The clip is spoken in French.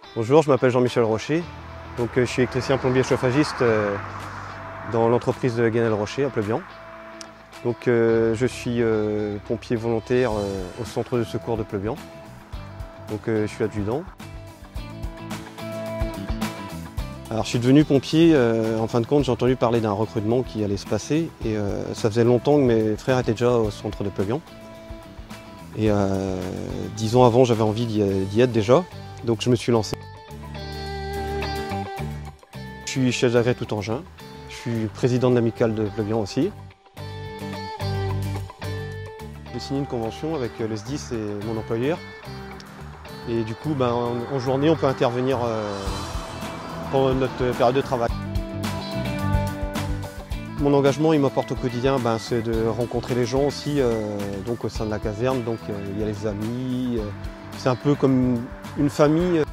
Bonjour, je m'appelle Jean-Michel Rocher. Je suis électricien plombier chauffagiste dans l'entreprise de Ganel Rocher à Pleubian. Je suis pompier volontaire au centre de secours de Pleubian. Je suis adjudant. Alors, je suis devenu pompier, en fin de compte, j'ai entendu parler d'un recrutement qui allait se passer et ça faisait longtemps que mes frères étaient déjà au centre de Pleubian. Et 10 ans avant, j'avais envie d'y être déjà, donc je me suis lancé. Je suis chef d'agré tout engin, je suis président de l'amicale de Pleubian aussi. J'ai signé une convention avec le SDIS et mon employeur. Et du coup, en journée, on peut intervenir pendant notre période de travail. Mon engagement, il m'apporte au quotidien, c'est de rencontrer les gens aussi, au sein de la caserne. Il y a les amis, c'est un peu comme une famille.